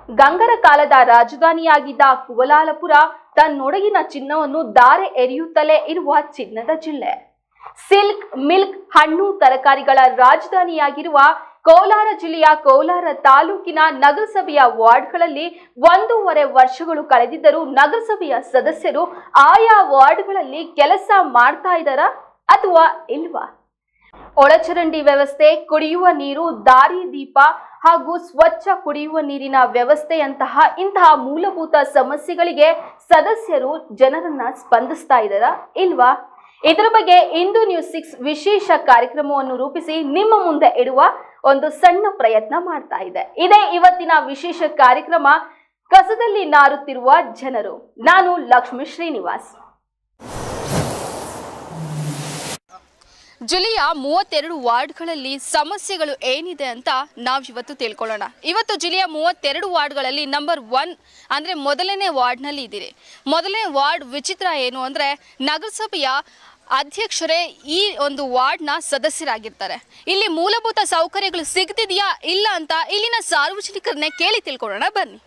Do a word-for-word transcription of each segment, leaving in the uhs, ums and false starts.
ಗಂಗರ ಕಾಲದ ರಾಜಧಾನಿಯಾಗಿದ್ದ ಕುವಲಾಲಪುರ ತನ್ನೊಡಗಿನ ಚಿನ್ನವನ್ನು ಧಾರೆ ಎರೆಯುತ್ತಲೇ ಇರುವ ಚಿನ್ನದ ಜಿಲ್ಲೆ. ಸಿಲ್ಕ್, ಮಿಲ್ಕ್, ಹಣ್ಣು, ತರಕಾರಿಗಳ ರಾಜಧಾನಿಯಾಗಿರುವ ಕೋಲಾರ ಜಿಲ್ಲೆಯ ಕೋಲಾರ ತಾಲೂಕಿನ ನಗರಸಭೆಯ ವಾರ್ಡ್ಗಳಲ್ಲಿ ಒಂದೂವರೆ ವರ್ಷಗಳು ಕಳೆದಿದ್ದರೂ ನಗರಸಭೆಯ ಸದಸ್ಯರು ಆಯಾ ವಾರ್ಡ್ಗಳಲ್ಲಿ ಕೆಲಸ ಮಾಡ್ತಾ ಇದ್ದಾರಾ ಅಥವಾ ಇಲ್ವಾ? ಒಳಚರಂಡಿ ವ್ಯವಸ್ಥೆ, ಕುಡಿಯುವ ನೀರು, ದಾರಿ ದೀಪ ಹಾಗೂ ಸ್ವಚ್ಛ ಕುಡಿಯುವ ನೀರಿನ ವ್ಯವಸ್ಥೆಯಂತಹ ಇಂತಹ ಮೂಲಭೂತ ಸಮಸ್ಯೆಗಳಿಗೆ ಸದಸ್ಯರು ಜನರನ್ನ ಸ್ಪಂದಿಸ್ತಾ ಇದ್ದಾರಾ ಇಲ್ವಾ? ಇದರ ಬಗ್ಗೆ ಇಂದು ನ್ಯೂಸ್ ಸಿಕ್ಸ್ ವಿಶೇಷ ಕಾರ್ಯಕ್ರಮವನ್ನು ರೂಪಿಸಿ ನಿಮ್ಮ ಮುಂದೆ ಇಡುವ ಒಂದು ಸಣ್ಣ ಪ್ರಯತ್ನ ಮಾಡ್ತಾ ಇದೆ. ಇದೇ ಇವತ್ತಿನ ವಿಶೇಷ ಕಾರ್ಯಕ್ರಮ, ಕಸದಲ್ಲಿ ನಾರುತ್ತಿರುವ ಜನರು. ನಾನು ಲಕ್ಷ್ಮೀ ಶ್ರೀನಿವಾಸ್. ಜಿಲ್ಲೆಯ ಮೂವತ್ತೆರಡು ವಾರ್ಡ್ಗಳಲ್ಲಿ ಸಮಸ್ಯೆಗಳು ಏನಿದೆ ಅಂತ ನಾವು ಇವತ್ತು ತಿಳ್ಕೊಳ್ಳೋಣ. ಇವತ್ತು ಜಿಲ್ಲೆಯ ಮೂವತ್ತೆರಡು ವಾರ್ಡ್ಗಳಲ್ಲಿ ನಂಬರ್ ಒನ್ ಅಂದರೆ ಮೊದಲನೇ ವಾರ್ಡ್ನಲ್ಲಿ ಇದ್ದೀರಿ. ಮೊದಲನೇ ವಾರ್ಡ್ ವಿಚಿತ್ರ ಏನು ಅಂದರೆ ನಗರಸಭೆಯ ಅಧ್ಯಕ್ಷರೇ ಈ ಒಂದು ವಾರ್ಡ್ನ ಸದಸ್ಯರಾಗಿರ್ತಾರೆ. ಇಲ್ಲಿ ಮೂಲಭೂತ ಸೌಕರ್ಯಗಳು ಸಿಗ್ತಿದೆಯಾ ಇಲ್ಲ ಅಂತ ಇಲ್ಲಿನ ಸಾರ್ವಜನಿಕರನ್ನೇ ಕೇಳಿ ತಿಳ್ಕೊಳ್ಳೋಣ ಬನ್ನಿ.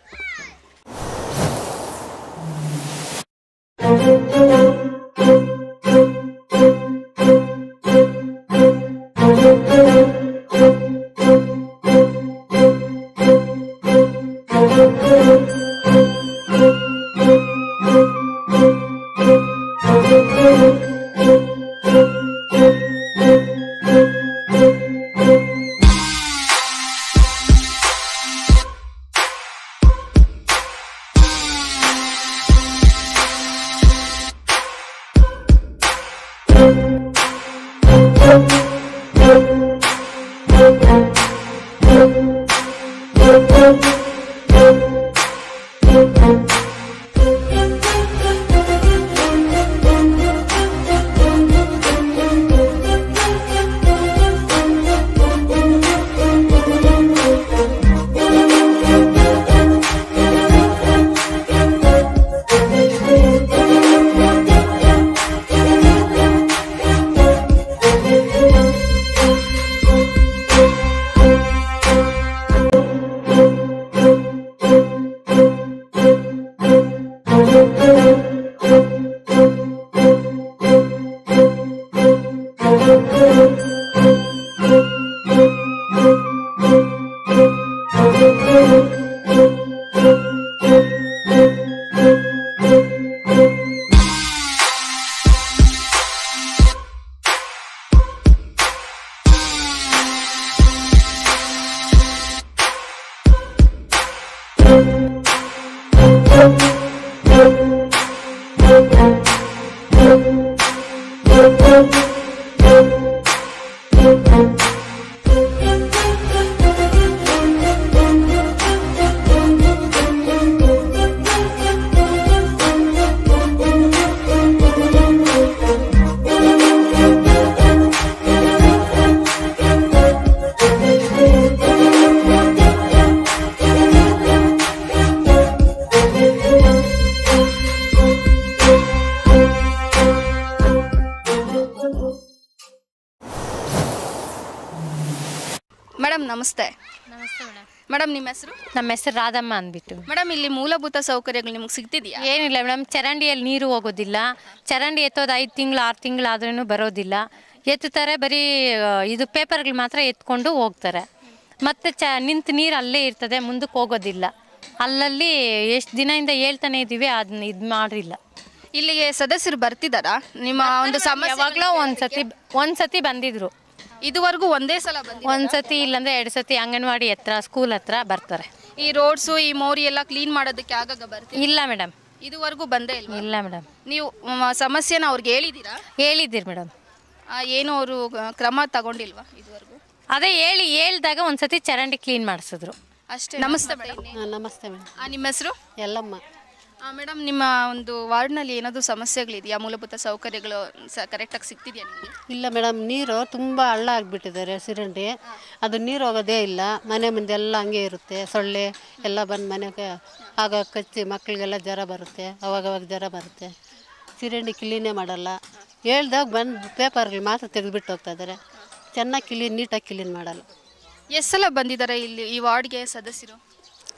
ಮೇಡಮ್ ನಮಸ್ತೆ. ನಮಸ್ತೆ ಮೇಡಮ್. ಮೇಡಮ್ ನಿಮ್ಮ ಹೆಸರು? ನಮ್ಮ ಹೆಸರು ರಾಧಮ್ಮ ಅಂದ್ಬಿಟ್ಟು. ಮೇಡಮ್ ಇಲ್ಲಿ ಮೂಲಭೂತ ಸೌಕರ್ಯಗಳು ನಿಮಗೆ ಸಿಗ್ತಿದೆಯಾ? ಏನಿಲ್ಲ ಮೇಡಮ್, ಚರಂಡಿಯಲ್ಲಿ ನೀರು ಹೋಗೋದಿಲ್ಲ. ಚರಂಡಿ ಎತ್ತೋದು ಐದು ತಿಂಗಳು ಆರು ತಿಂಗಳು ಆದ್ರೂ ಬರೋದಿಲ್ಲ. ಎತ್ತುತ್ತಾರೆ, ಬರೀ ಇದು ಪೇಪರ್ಗಳು ಮಾತ್ರ ಎತ್ಕೊಂಡು ಹೋಗ್ತಾರೆ. ಮತ್ತು ಚ ನಿಂತು ನೀರು ಅಲ್ಲೇ ಇರ್ತದೆ, ಮುಂದಕ್ಕೆ ಹೋಗೋದಿಲ್ಲ. ಅಲ್ಲಲ್ಲಿ ಎಷ್ಟು ದಿನದಿಂದ ಹೇಳ್ತಾನೆ ಇದ್ದೀವಿ, ಅದನ್ನ ಇದು ಮಾಡಿಲ್ಲ. ಇಲ್ಲಿಗೆ ಸದಸ್ಯರು ಬರ್ತಿದ್ದಾರಾ? ನಿಮ್ಮ ಒಂದು ಸಮಸ್ಯೆ ಯಾವಾಗಲೂ ಒಂದ್ಸತಿ ಒಂದ್ಸತಿ ಬಂದಿದ್ರು. ಇದುವರೆಗೂ ಒಂದೇ ಸಲ ಬಂದಿದೆ? ಒಂದ್ಸತಿ ಇಲ್ಲಾಂದ್ರೆ ಎರಡು ಸತಿ ಅಂಗನವಾಡಿ ಹತ್ರ, ಸ್ಕೂಲ್ ಹತ್ರ ಬರ್ತಾರೆ. ಈ ರೋಡ್ಸು ಈ ಮೋರಿ ಎಲ್ಲ ಕ್ಲೀನ್ ಮಾಡೋದಕ್ಕೆ ಆಗಾಗ ಬರ್ತೀವಿ? ಇಲ್ಲ ಮೇಡಮ್, ಇದುವರೆಗೂ ಬಂದೇ ಇಲ್ಲ. ಇಲ್ಲ ಮೇಡಮ್. ನೀವು ಸಮಸ್ಯೆನ ಅವ್ರಿಗೆ ಹೇಳಿದ್ದೀರಾ? ಹೇಳಿದ್ದೀರಿ ಮೇಡಮ್. ಏನು ಅವರು ಕ್ರಮ ತಗೊಂಡಿಲ್ವಾ ಇದುವರೆಗೂ? ಅದೇ ಹೇಳಿ ಹೇಳ್ದಾಗ ಒಂದ್ಸತಿ ಚರಂಡಿ ಕ್ಲೀನ್ ಮಾಡಿಸಿದ್ರು ಅಷ್ಟೇ. ನಮಸ್ತೆ ಮೇಡಮ್. ನಮಸ್ತೆ ಮೇಡಮ್. ನಿಮ್ಮ ಹೆಸರು? ಎಲ್ಲಮ್ಮ. ಮೇಡಮ್ ನಿಮ್ಮ ಒಂದು ವಾರ್ಡ್ನಲ್ಲಿ ಏನಾದರೂ ಸಮಸ್ಯೆಗಳಿದೆಯಾ? ಮೂಲಭೂತ ಸೌಕರ್ಯಗಳು ಸ ಕರೆಕ್ಟಾಗಿ ಸಿಗ್ತಿದೆಯಾ ನಿಮಗೆ? ಇಲ್ಲ ಮೇಡಮ್, ನೀರು ತುಂಬ ಹಳ್ಳ ಆಗಿಬಿಟ್ಟಿದ್ದಾರೆ ಸಿರಂಡಿ. ಅದು ನೀರು ಹೋಗೋದೇ ಇಲ್ಲ. ಮನೆ ಮುಂದೆ ಎಲ್ಲ ಹಂಗೆ ಇರುತ್ತೆ. ಸೊಳ್ಳೆ ಎಲ್ಲ ಬಂದು ಮನೆಗೆ ಆಗ ಕಚ್ಚಿ ಮಕ್ಕಳಿಗೆಲ್ಲ ಜ್ವರ ಬರುತ್ತೆ. ಅವಾಗವಾಗ ಜ್ವರ ಬರುತ್ತೆ. ಸಿರಂಡಿ ಕ್ಲೀನೇ ಮಾಡಲ್ಲ. ಹೇಳ್ದಾಗ ಬಂದು ಪೇಪರ್ಗಳು ಮಾತ್ರ ತೆಗೆದುಬಿಟ್ಟು ಹೋಗ್ತಾ ಇದ್ದಾರೆ. ಚೆನ್ನಾಗಿ ಕ್ಲೀನ್ ನೀಟಾಗಿ ಕ್ಲೀನ್ ಮಾಡಲ್ಲ. ಎಷ್ಟು ಸಲ ಬಂದಿದ್ದಾರೆ ಇಲ್ಲಿ ಈ ವಾರ್ಡ್ಗೆ ಸದಸ್ಯರು?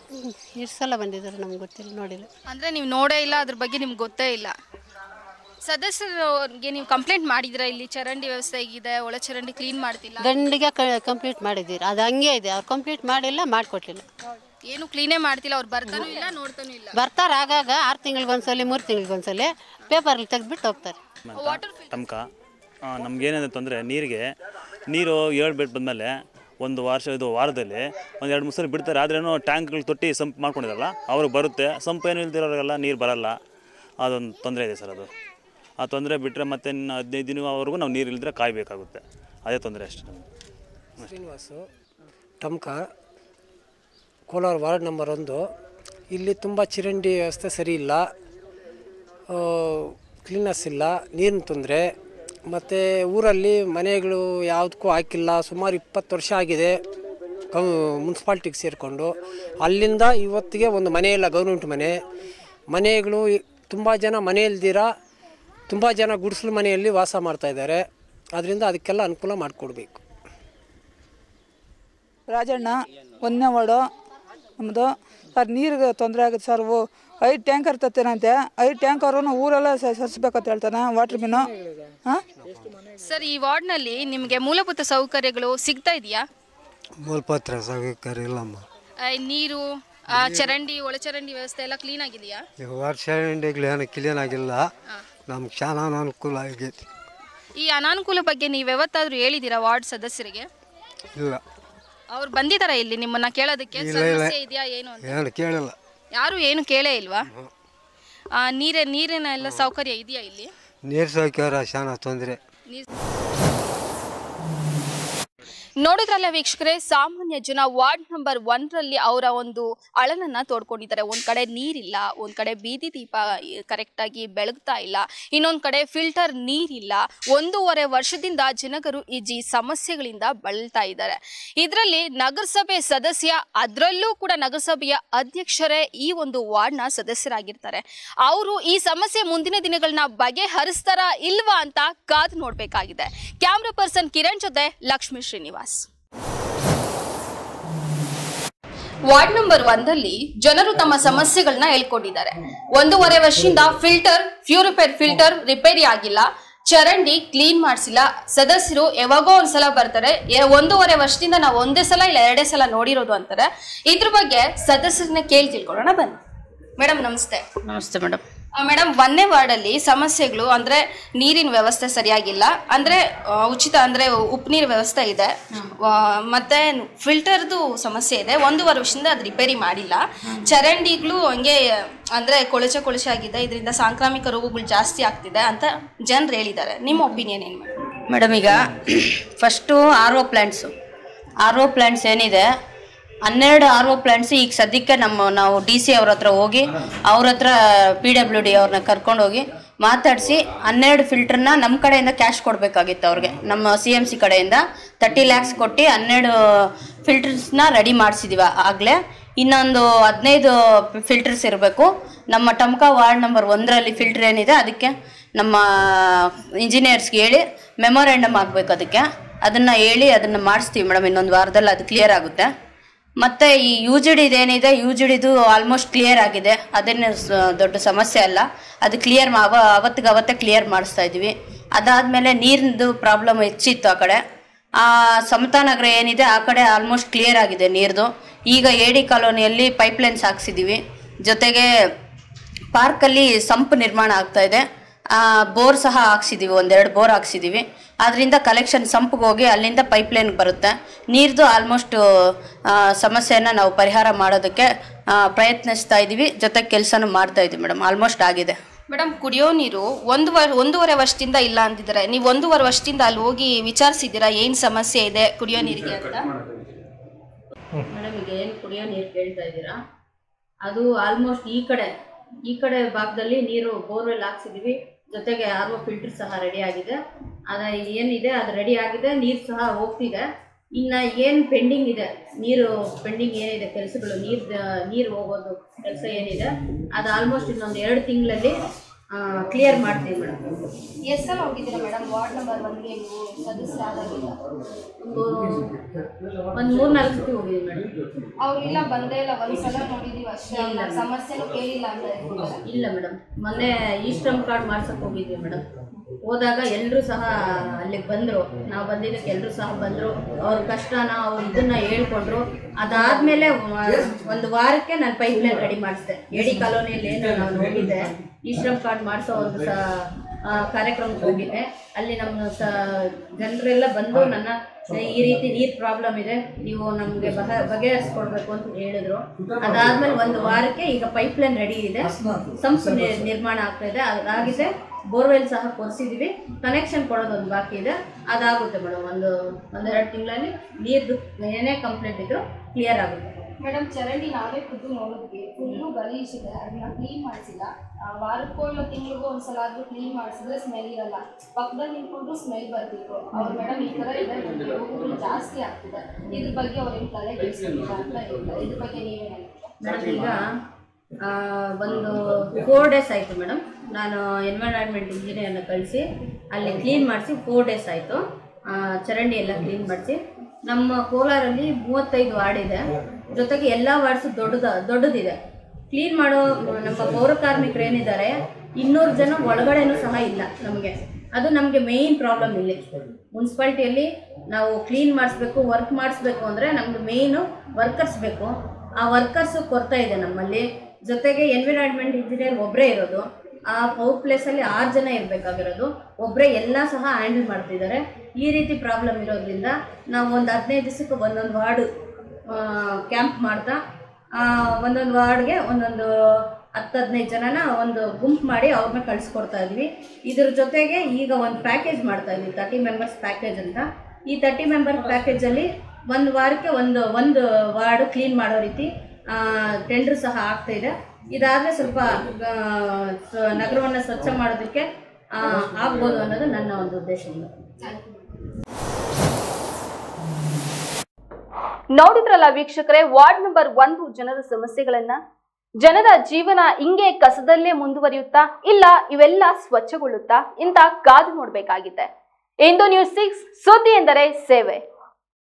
ಎಷ್ಟು ಸಲ ಬಂದಿದ್ದಾರೆ ನಮ್ಗೆ ಗೊತ್ತಿಲ್ಲ, ನೋಡಿಲ್ಲ. ಅಂದರೆ ನೀವು ನೋಡೇ ಇಲ್ಲ, ಅದ್ರ ಬಗ್ಗೆ ನಿಮ್ಗೆ ಗೊತ್ತೇ ಇಲ್ಲ. ಸದಸ್ಯರಿಗೆ ನೀವು ಕಂಪ್ಲೇಂಟ್ ಮಾಡಿದಿರಾ? ಇಲ್ಲಿ ಚರಂಡಿ ವ್ಯವಸ್ಥೆ ಹೇಗಿದೆ, ಒಳಚರಂಡಿ ಕ್ಲೀನ್ ಮಾಡ್ತಿಲ್ಲ? ದಂಡಿಗೆ ಕಂಪ್ಲೀಟ್ ಮಾಡಿದ್ದೀರಿ, ಅದು ಹಂಗೆ ಇದೆ. ಅವ್ರು ಕಂಪ್ಲೀಟ್ ಮಾಡಿಲ್ಲ, ಮಾಡಿಕೊಟ್ಟಿಲ್ಲ, ಏನು ಕ್ಲೀನೇ ಮಾಡ್ತಿಲ್ಲ. ಅವ್ರು ಬರ್ತಾನೂ ಇಲ್ಲ, ನೋಡ್ತಾನೂ ಇಲ್ಲ. ಬರ್ತಾರೆ ಆಗಾಗ, ಆರು ತಿಂಗಳಿಗೊಂದ್ಸಲಿ ಮೂರು ತಿಂಗಳಿಗೊಂದ್ಸಲಿ ಪೇಪರಲ್ಲಿ ತೆಗೆದ್ಬಿಟ್ಟು ಹೋಗ್ತಾರೆ. ತಮ್ಕ ನಮ್ಗೇನೇನು ತೊಂದರೆ, ನೀರಿಗೆ ನೀರು ಏಳು ಬೆಟ್ ಬಂದಮೇಲೆ ಒಂದು ವರ್ಷ ಇದು ವಾರದಲ್ಲಿ ಒಂದು ಎರಡು ಮೂರು ಸಲ ಬಿಡ್ತಾರೆ. ಆದ್ರೇನು ಟ್ಯಾಂಕ್ಗಳು ತೊಟ್ಟಿ ಸಂಪ್ ಮಾಡ್ಕೊಂಡಿರಲ್ಲ, ಅವ್ರಿಗೆ ಬರುತ್ತೆ. ಸಂಪ್ ಏನು ಇಲ್ದಿರೋರಿಗೆಲ್ಲ ನೀರು ಬರಲ್ಲ. ಅದೊಂದು ತೊಂದರೆ ಇದೆ ಸರ್. ಅದು ಆ ತೊಂದರೆ ಬಿಟ್ಟರೆ ಮತ್ತೆ ಹದಿನೈದು ದಿನವರೆಗೂ ನಾವು ನೀರು ಇಲ್ಲದ್ರೆ ಕಾಯಬೇಕಾಗುತ್ತೆ. ಅದೇ ತೊಂದರೆ ಅಷ್ಟೇ. ಶ್ರೀನಿವಾಸು, ಟಮ್ಕ, ಕೋಲಾರ ವಾರ್ಡ್ ನಂಬರ್ ಒಂದು. ಇಲ್ಲಿ ತುಂಬ ಚರಂಡಿ ವ್ಯವಸ್ಥೆ ಸರಿ ಇಲ್ಲ, ಕ್ಲೀನೆಸ್ ಇಲ್ಲ, ನೀರಿನ ತೊಂದರೆ. ಮತ್ತು ಊರಲ್ಲಿ ಮನೆಗಳು ಯಾವುದಕ್ಕೂ ಹಾಕಿಲ್ಲ. ಸುಮಾರು ಇಪ್ಪತ್ತು ವರ್ಷ ಆಗಿದೆ ಕ ಮುನ್ಸಿಪಾಲ್ಟಿಗೆ ಸೇರಿಕೊಂಡು. ಅಲ್ಲಿಂದ ಇವತ್ತಿಗೆ ಒಂದು ಮನೆ ಇಲ್ಲ, ಗೌರ್ಮೆಂಟ್ ಮನೆ. ಮನೆಗಳು ತುಂಬ ಜನ ಮನೆ ಇಲ್ದಿರ ತುಂಬ ಜನ ಗುಡಿಸಲು ಮನೆಯಲ್ಲಿ ವಾಸ ಮಾಡ್ತಾಯಿದ್ದಾರೆ. ಅದರಿಂದ ಅದಕ್ಕೆಲ್ಲ ಅನುಕೂಲ ಮಾಡಿಕೊಡ್ಬೇಕು. ರಾಜಣ್ಣ, ಒಂದನೇ ವಾರ್ಡು ನಮ್ಮದು. ಸರ್ ನೀರಿಗೆ ತೊಂದರೆ ಆಗುತ್ತೆ ಸರ್. ಐದು ಟ್ಯಾಂಕರ್ ತತ್ತೇನಂತೆ, ಐದು ಟ್ಯಾಂಕರು ಊರೆಲ್ಲ ಸರಿಸ್ಬೇಕಂತ ಹೇಳ್ತಾನೆ ವಾಟ್ರ್ ಮೀನು. ಹಾಂ ಸರ್, ಈ ವಾರ್ಡ್ನಲ್ಲಿ ನಿಮಗೆ ಮೂಲಭೂತ ಸೌಕರ್ಯಗಳು ಸಿಗ್ತಾ ಇದೆಯಾ? ಮೂಲಭೂತ ಸೌಕರ್ಯ ಇಲ್ಲಮ್ಮ. ನೀರು, ಚರಂಡಿ, ಒಳಚರಂಡಿ ವ್ಯವಸ್ಥೆ ಎಲ್ಲ ಕ್ಲೀನ್ ಆಗಿದೆಯಾ? ಚರಂಡಿಗಳು ಏನು ಕ್ಲೀನ್ ಆಗಿಲ್ಲ. ನಮ್ಗೆ ಚೆನ್ನಾಗಿ ಅನುಕೂಲ ಆಗೈತಿ. ಈ ಅನಾನುಕೂಲ ಬಗ್ಗೆ ನೀವು ಯಾವತ್ತಾದ್ರೂ ಹೇಳಿದ್ದೀರಾ ವಾರ್ಡ್ ಸದಸ್ಯರಿಗೆ? ಇಲ್ಲ. ಅವ್ರು ಬಂದಿದ್ದಾರ ಇಲ್ಲಿ ನಿಮ್ಮನ್ನ ಕೇಳೋದಕ್ಕೆ? ಸಮಸ್ಯೆ ಇದೆಯಾ ಏನು ಅಂತ ಏನು ಕೇಳಿಲ್ಲ. ಯಾರು ಏನು ಕೇಳೇ ಇಲ್ವಾ? ನೀರ ನೀರಿನ ಎಲ್ಲ ಸೌಕರ್ಯ ಇದೆಯಾ ಇಲ್ಲಿ? ನೀರು ಸೌಕರ್ಯ ಚೆನ್ನಾಗಿ ತೊಂದರೆ. ನೋಡಿದ್ರಲ್ಲ ವೀಕ್ಷಕರೇ, ಸಾಮಾನ್ಯ ಜನ ವಾರ್ಡ್ ನಂಬರ್ ಒಂದರಲ್ಲಿ ಅವರ ಒಂದು ಅಳಲನ್ನ ತೋಡ್ಕೊಂಡಿದ್ದಾರೆ. ಒಂದ್ ಕಡೆ ನೀರಿಲ್ಲ, ಒಂದ್ ಕಡೆ ಬೀದಿ ದೀಪ ಕರೆಕ್ಟ್ ಆಗಿ ಬೆಳಗ್ತಾ ಇಲ್ಲ, ಇನ್ನೊಂದ್ ಕಡೆ ಫಿಲ್ಟರ್ ನೀರಿಲ್ಲ. ಒಂದೂವರೆ ವರ್ಷದಿಂದ ಜನಗರು ಈ ಜಿ ಸಮಸ್ಯೆಗಳಿಂದ ಬಳಲ್ತಾ ಇದ್ದಾರೆ. ಇದರಲ್ಲಿ ನಗರಸಭೆ ಸದಸ್ಯ, ಅದರಲ್ಲೂ ಕೂಡ ನಗರಸಭೆಯ ಅಧ್ಯಕ್ಷರೇ ಈ ಒಂದು ವಾರ್ಡ್ನ ಸದಸ್ಯರಾಗಿರ್ತಾರೆ. ಅವರು ಈ ಸಮಸ್ಯೆ ಮುಂದಿನ ದಿನಗಳನ್ನ ಬಗೆಹರಿಸ್ತಾರ ಇಲ್ವಾ ಅಂತ ಕಾದು ನೋಡ್ಬೇಕಾಗಿದೆ. ಕ್ಯಾಮ್ರಾ ಪರ್ಸನ್ ಕಿರಣ್ ಜೊತೆ ಲಕ್ಷ್ಮೀ ಶ್ರೀನಿವಾಸ್. ವಾರ್ಡ್ ನಂಬರ್ ಒಂದಲ್ಲಿ ಜನರು ತಮ್ಮ ಸಮಸ್ಯೆಗಳನ್ನ ಹೇಳ್ಕೊಂಡಿದ್ದಾರೆ. ಒಂದೂವರೆ ವರ್ಷದಿಂದ ಫಿಲ್ಟರ್ ಪ್ಯೂರಿಫೈರ್ ಫಿಲ್ಟರ್ ರಿಪೇರಿ ಆಗಿಲ್ಲ, ಚರಂಡಿ ಕ್ಲೀನ್ ಮಾಡಿಸಿಲ್ಲ. ಸದಸ್ಯರು ಯಾವಾಗೋ ಒಂದ್ಸಲ ಬರ್ತಾರೆ, ಒಂದೂವರೆ ವರ್ಷದಿಂದ ನಾವು ಒಂದೇ ಸಲ ಇಲ್ಲ ಎರಡೇ ಸಲ ನೋಡಿರೋದು ಅಂತಾರೆ. ಇದ್ರ ಬಗ್ಗೆ ಸದಸ್ಯರನ್ನ ಕೇಳಿ ತಿಳ್ಕೊಳ್ಳೋಣ ಬನ್ನಿ. ಮೇಡಮ್ ನಮಸ್ತೆ. ನಮಸ್ತೆ ಮೇಡಮ್. ಮೇಡಮ್, ಒಂದನೇ ವಾರ್ಡಲ್ಲಿ ಸಮಸ್ಯೆಗಳು ಅಂದ್ರೆ ನೀರಿನ ವ್ಯವಸ್ಥೆ ಸರಿಯಾಗಿಲ್ಲ, ಅಂದ್ರೆ ಉಚಿತ ಅಂದ್ರೆ ಉಪ್ಪು ನೀರು ವ್ಯವಸ್ಥೆ ಇದೆ, ಮತ್ತೆ ಫಿಲ್ಟರ್ದು ಸಮಸ್ಯೆ ಇದೆ. ಒಂದೂವರೆ ವರ್ಷದಿಂದ ಅದು ರಿಪೇರಿ ಮಾಡಿಲ್ಲ. ಚರಂಡಿಗಳು ಹಂಗೆ ಅಂದ್ರೆ ಕೊಳಚೆ ಕೊಳಚೆ ಆಗಿದೆ, ಇದರಿಂದ ಸಾಂಕ್ರಾಮಿಕ ರೋಗಗಳು ಜಾಸ್ತಿ ಆಗ್ತಿದೆ ಅಂತ ಜನರು ಹೇಳಿದ್ದಾರೆ. ನಿಮ್ಮ ಒಪಿನಿಯನ್ ಏನು ಮೇಡಮ್? ಮೇಡಮ್, ಈಗ first R O plants R O plants ಏನಿದೆ, ಹನ್ನೆರಡು ಆರ್ ಒ ಪ್ಲ್ಯಾಂಟ್ಸ್ ಈಗ ಸದ್ಯಕ್ಕೆ ನಮ್ಮ ನಾವು ಡಿ ಸಿ ಅವ್ರ ಹತ್ರ ಹೋಗಿ ಅವ್ರ ಹತ್ರ ಪಿ ಡಬ್ಲ್ಯೂ ಡಿ ಅವ್ರನ್ನ ಕರ್ಕೊಂಡೋಗಿ ಮಾತಾಡಿಸಿ ಹನ್ನೆರಡು ಫಿಲ್ಟರ್ನ ನಮ್ಮ ಕಡೆಯಿಂದ ಕ್ಯಾಶ್ ಕೊಡಬೇಕಾಗಿತ್ತು ಅವ್ರಿಗೆ. ನಮ್ಮ ಸಿ ಎಮ್ ಸಿ ಕಡೆಯಿಂದ ತರ್ಟಿ ಲ್ಯಾಕ್ಸ್ ಕೊಟ್ಟು ಹನ್ನೆರಡು ಫಿಲ್ಟರ್ಸ್ನ ರೆಡಿ ಮಾಡಿಸಿದ್ದೀವಿ ಆಗಲೇ. ಇನ್ನೊಂದು ಹದಿನೈದು ಫಿಲ್ಟರ್ಸ್ ಇರಬೇಕು. ನಮ್ಮ ಟಮ್ಕ ವಾರ್ಡ್ ನಂಬರ್ ಒಂದರಲ್ಲಿ ಫಿಲ್ಟರ್ ಏನಿದೆ ಅದಕ್ಕೆ ನಮ್ಮ ಇಂಜಿನಿಯರ್ಸ್ಗೆ ಹೇಳಿ ಮೆಮೊರಾಂಡಮ್ ಆಗಬೇಕು. ಅದಕ್ಕೆ ಅದನ್ನು ಹೇಳಿ ಅದನ್ನು ಮಾಡಿಸ್ತೀವಿ ಮೇಡಮ್. ಇನ್ನೊಂದು ವಾರದಲ್ಲಿ ಅದು ಕ್ಲಿಯರ್ ಆಗುತ್ತೆ. ಮತ್ತು ಈ ಯು ಜಿ ಡಿದು ಏನಿದೆ, ಯು ಜಿ ಡಿದು ಆಲ್ಮೋಸ್ಟ್ ಕ್ಲಿಯರ್ ಆಗಿದೆ. ಅದೇನು ದೊಡ್ಡ ಸಮಸ್ಯೆ ಅಲ್ಲ, ಅದು ಕ್ಲಿಯರ್ ಅವ ಅವತ್ತಿಗೆ ಅವತ್ತೇ ಕ್ಲಿಯರ್ ಮಾಡಿಸ್ತಾ ಇದ್ವಿ. ಅದಾದಮೇಲೆ ನೀರಿಂದು ಪ್ರಾಬ್ಲಮ್ ಹೆಚ್ಚಿತ್ತು ಆ ಕಡೆ. ಆ ಸಮತಾ ನಗರ ಏನಿದೆ ಆ ಕಡೆ ಆಲ್ಮೋಸ್ಟ್ ಕ್ಲಿಯರ್ ಆಗಿದೆ ನೀರ್ದು. ಈಗ ಎ ಡಿ ಕಾಲೋನಿಯಲ್ಲಿ ಪೈಪ್ಲೈನ್ಸ್ ಹಾಕ್ಸಿದ್ದೀವಿ. ಜೊತೆಗೆ ಪಾರ್ಕಲ್ಲಿ ಸಂಪ್ ನಿರ್ಮಾಣ ಆಗ್ತಾಯಿದೆ. ಬೋರ್ ಸಹ ಹಾಕ್ಸಿದ್ದೀವಿ, ಒಂದೆರಡು ಬೋರ್ ಹಾಕ್ಸಿದ್ದೀವಿ. ಅದರಿಂದ ಕಲೆಕ್ಷನ್ ಸಂಪ್ಗೆ ಹೋಗಿ ಅಲ್ಲಿಂದ ಪೈಪ್ಲೈನ್ಗೆ ಬರುತ್ತೆ. ನೀರ್ದು ಆಲ್ಮೋಸ್ಟ್ ಸಮಸ್ಯೆಯನ್ನು ನಾವು ಪರಿಹಾರ ಮಾಡೋದಕ್ಕೆ ಪ್ರಯತ್ನಿಸ್ತಾ ಇದ್ದೀವಿ. ಜೊತೆಗೆ ಕೆಲಸನೂ ಮಾಡ್ತಾ ಇದ್ದೀವಿ ಮೇಡಮ್. ಆಲ್ಮೋಸ್ಟ್ ಆಗಿದೆ ಮೇಡಮ್. ಕುಡಿಯೋ ನೀರು ಒಂದು ವರ್ ಒಂದೂವರೆ ವರ್ಷದಿಂದ ಇಲ್ಲ ಅಂತಿದ್ದಾರೆ. ನೀವು ಒಂದೂವರೆ ವರ್ಷದಿಂದ ಅಲ್ಲಿ ಹೋಗಿ ವಿಚಾರಿಸಿದ್ದೀರಾ ಏನು ಸಮಸ್ಯೆ ಇದೆ ಕುಡಿಯೋ ನೀರಿಗೆ ಅಂತ? ಮೇಡಮ್, ಈಗ ಏನು ಕುಡಿಯೋ ನೀರು ಕೇಳ್ತಾ ಇದ್ದೀರಾ, ಅದು ಆಲ್ಮೋಸ್ಟ್ ಈ ಕಡೆ ಈ ಕಡೆ ಭಾಗದಲ್ಲಿ ನೀರು ಬೋರ್ವೆಲ್ ಹಾಕ್ಸಿದ್ದೀವಿ. ಜೊತೆಗೆ ಆರ್ ಒ ಫಿಲ್ಟರ್ ಸಹ ರೆಡಿ ಆಗಿದೆ. ಅದು ಏನಿದೆ ಅದು ರೆಡಿ ಆಗಿದೆ, ನೀರು ಸಹ ಹೋಗ್ತಿದೆ. ಇನ್ನು ಏನು ಪೆಂಡಿಂಗ್ ಇದೆ, ನೀರು ಪೆಂಡಿಂಗ್ ಏನಿದೆ ಕೆಲಸಗಳು, ನೀರು ನೀರು ಹೋಗೋದು ಕೆಲಸ ಏನಿದೆ ಅದು ಆಲ್ಮೋಸ್ಟ್ ಇನ್ನೊಂದು ಎರಡು ತಿಂಗಳಲ್ಲಿ ಕ್ಲಿಯರ್ ಮಾಡ್ತೀವಿ ಮೇಡಮ್. ಎಷ್ಟು ಸಲ ಹೋಗಿದ್ದೀರಾ ಮೇಡಮ್ ವಾರ್ಡ್ ನಂಬರ್ ಒನ್ಗೆ ನೀವು ಸದಸ್ಯರಾದಾಗಿಲ್ಲ? ಒಂದು ಮೂರು ನಾಲ್ಕು ಸತಿ ಹೋಗಿದ್ದೀವಿ ಮೇಡಮ್. ಅವ್ರಿಲ್ಲ ಬಂದೇ ಇಲ್ಲ, ಒಂದ್ಸಲ ನೋಡಿದೀವಿ ಅಷ್ಟೇ, ಸಮಸ್ಯೆನೂ ಕೇಳಿಲ್ಲ ಅಂತ ಹೇಳ್ತಿದ್ದಾರೆ. ಇಲ್ಲ ಮೇಡಮ್, ಮೊನ್ನೆ ಈ ಶ್ರಮ್ ಕಾರ್ಡ್ ಮಾಡ್ಸಕ್ಕೆ ಹೋಗಿದ್ವಿ ಮೇಡಮ್. ಹೋದಾಗ ಎಲ್ಲರೂ ಸಹ ಅಲ್ಲಿಗೆ ಬಂದರು, ನಾವು ಬಂದಿದ್ದಕ್ಕೆ ಎಲ್ಲರೂ ಸಹ ಬಂದರು, ಅವ್ರ ಕಷ್ಟನ ಅವ್ರು ಇದನ್ನ ಹೇಳ್ಕೊಂಡ್ರು. ಅದಾದಮೇಲೆ ಒಂದು ವಾರಕ್ಕೆ ನಾನು ಪೈಪ್ ಲೈನ್ ರೆಡಿ ಮಾಡಿಸಿದೆ. ಎಡಿ ಕಾಲೋನಿಯಲ್ಲಿ ಏನು ನಾನು ಹೋಗಿದ್ದೆ, ಈ ಶ್ರಮ್ ಕಾರ್ಡ್ ಮಾಡಿಸೋ ಒಂದು ಸ ಕಾರ್ಯಕ್ರಮಕ್ಕೆ ಹೋಗಿದ್ದೆ. ಅಲ್ಲಿ ನಮ್ಮ ಸ ಜನರೆಲ್ಲ ಬಂದು ನನ್ನ ಈ ರೀತಿ ನೀರು ಪ್ರಾಬ್ಲಮ್ ಇದೆ, ನೀವು ನಮಗೆ ಬಹ ಬಗೆಹರಿಸ್ಕೊಡ್ಬೇಕು ಅಂತ ಹೇಳಿದ್ರು. ಅದಾದಮೇಲೆ ಒಂದು ವಾರಕ್ಕೆ ಈಗ ಪೈಪ್ ಲೈನ್ ರೆಡಿ ಇದೆ, ಸಂಪ್ ನಿರ್ಮಾಣ ಆಗ್ತಾ ಇದೆ, ಅದಾಗಿದೆ. ಬೋರ್ವೆಲ್ ಸಹ ಕೊರೆಸಿದ್ದೀವಿ, ಕನೆಕ್ಷನ್ ಕೊಡೋದೊಂದು ಬಾಕಿ ಇದೆ, ಅದಾಗುತ್ತೆ ಮೇಡಮ್. ಒಂದು ಒಂದೆರಡು ತಿಂಗಳಲ್ಲಿ ನೀರ್ದು ಏನೇ ಕಂಪ್ಲೇಂಟ್ ಇದ್ರು ಕ್ಲಿಯರ್ ಆಗುತ್ತೆ ಮೇಡಮ್. ಚರಂಡಿ ನಾವೇ ಖುದ್ದು ನೋಡಿದ್ವಿ, ಫುಲ್ಲು ಗಲೀಜಿದೆ, ಅದನ್ನ ಕ್ಲೀನ್ ಮಾಡಿಸಿಲ್ಲ. ವಾರಕ್ಕೋ ಇಲ್ಲ ತಿಂಗಳಿಗೂ ಒಂದ್ಸಲ ಆದರೂ ಕ್ಲೀನ್ ಮಾಡಿಸಿದ್ರೆ ಸ್ಮೆಲ್ ಇರಲ್ಲ. ಪಕ್ಕದಲ್ಲಿ ನಿಂತ್ಕೊಂಡು ಸ್ಮೆಲ್ ಬರ್ತಿತ್ತು. ಅವ್ರು ಮೇಡಮ್ ಈ ಥರ ಇದೆ, ರೋಗಗಳು ಜಾಸ್ತಿ ಆಗ್ತಿದೆ, ಇದ್ರ ಬಗ್ಗೆ ಅವ್ರೇನು ತಲೆ ಕೆಡಿಸ್ಕೊಂಡಿಲ್ಲ ಅಂತ ಹೇಳ್ತಾರೆ. ಇದ್ರ ಬಗ್ಗೆ ನೀವೇನು ಮೇಡಮ್? ಈಗ ಒಂದು ಫೋರ್ ಡೇಸ್ ಆಯಿತು ಮೇಡಮ್, ನಾನು ಎನ್ವೈರನ್ಮೆಂಟ್ ಇಂಜಿನಿಯರ್ನ ಕಳಿಸಿ ಅಲ್ಲಿ ಕ್ಲೀನ್ ಮಾಡಿಸಿ ಫೋರ್ ಡೇಸ್ ಆಯಿತು. ಚರಂಡಿ ಎಲ್ಲ ಕ್ಲೀನ್ ಮಾಡಿಸಿ. ನಮ್ಮ ಕೋಲಾರಲ್ಲಿ ಮೂವತ್ತೈದು ವಾರ್ಡ್ ಇದೆ, ಜೊತೆಗೆ ಎಲ್ಲ ವಾರ್ಡ್ಸು ದೊಡ್ಡದ ದೊಡ್ಡದಿದೆ. ಕ್ಲೀನ್ ಮಾಡೋ ನಮ್ಮ ಪೌರ ಕಾರ್ಮಿಕರು ಏನಿದ್ದಾರೆ ಇನ್ನೂರು ಜನ ಒಳಗಡೆನೂ ಸಹ ಇಲ್ಲ ನಮಗೆ. ಅದು ನಮಗೆ ಮೇಯ್ನ್ ಪ್ರಾಬ್ಲಮ್ ಇಲ್ಲಿ ಮುನ್ಸಿಪಾಲ್ಟಿಯಲ್ಲಿ. ನಾವು ಕ್ಲೀನ್ ಮಾಡಿಸ್ಬೇಕು, ವರ್ಕ್ ಮಾಡಿಸ್ಬೇಕು ಅಂದರೆ ನಮ್ಗೆ ಮೇಯ್ನು ವರ್ಕರ್ಸ್ ಬೇಕು. ಆ ವರ್ಕರ್ಸು ಕೊರತೆ ಇದೆ ನಮ್ಮಲ್ಲಿ. ಜೊತೆಗೆ ಎನ್ವಿರಾನ್ಮೆಂಟ್ ಇಂಜಿನಿಯರ್ ಒಬ್ಬರೇ ಇರೋದು, ಆ ಪೌರ್ ಪ್ಲೇಸಲ್ಲಿ ಆರು ಜನ ಇರಬೇಕಾಗಿರೋದು, ಒಬ್ಬರೇ ಎಲ್ಲ ಸಹ ಹ್ಯಾಂಡಲ್ ಮಾಡ್ತಿದ್ದಾರೆ. ಈ ರೀತಿ ಪ್ರಾಬ್ಲಮ್ ಇರೋದ್ರಿಂದ ನಾವು ಒಂದು ಹದಿನೈದು ದಿವಸಕ್ಕೆ ಒಂದೊಂದು ವಾರ್ಡು ಕ್ಯಾಂಪ್ ಮಾಡ್ತಾ ಒಂದೊಂದು ವಾರ್ಡ್ಗೆ ಒಂದೊಂದು ಹತ್ತು ಹದಿನೈದು ಜನನ ಒಂದು ಗುಂಪು ಮಾಡಿ ಅವ್ರನ್ನ ಕಳಿಸ್ಕೊಡ್ತಾ ಇದ್ವಿ. ಇದ್ರ ಜೊತೆಗೆ ಈಗ ಒಂದು ಪ್ಯಾಕೇಜ್ ಮಾಡ್ತಾ ಇದ್ವಿ, ತರ್ಟಿ ಮೆಂಬರ್ಸ್ ಪ್ಯಾಕೇಜ್ ಅಂತ. ಈ ತರ್ಟಿ ಮೆಂಬರ್ ಪ್ಯಾಕೇಜಲ್ಲಿ ಒಂದು ವಾರಕ್ಕೆ ಒಂದು ಒಂದು ವಾರ್ಡು ಕ್ಲೀನ್ ಮಾಡೋ ರೀತಿ ಟೆಂಡರ್ ಸಹ ಆಗ್ತಾಯಿದೆ. ಇದಾದರೆ ಸ್ವಲ್ಪ ನಗರವನ್ನು ಸ್ವಚ್ಛ ಮಾಡೋದಕ್ಕೆ ಆಗ್ಬೋದು ಅನ್ನೋದು ನನ್ನ ಒಂದು ಉದ್ದೇಶ. ನೋಡಿದ್ರಲ್ಲ ವೀಕ್ಷಕರೇ, ವಾರ್ಡ್ ನಂಬರ್ ಒಂದು ಜನರ ಸಮಸ್ಯೆಗಳನ್ನ, ಜನರ ಜೀವನ ಹಿಂಗೆ ಕಸದಲ್ಲೇ ಮುಂದುವರಿಯುತ್ತಾ ಇಲ್ಲ ಇವೆಲ್ಲ ಸ್ವಚ್ಛಗೊಳ್ಳುತ್ತಾ ಇಂತ ಕಾದು ನೋಡ್ಬೇಕಾಗಿದೆ. ಇಂದು ನ್ಯೂಸ್ ಸಿಕ್ಸ್ ಸುದ್ದಿ ಎಂದರೆ ಸೇವೆ.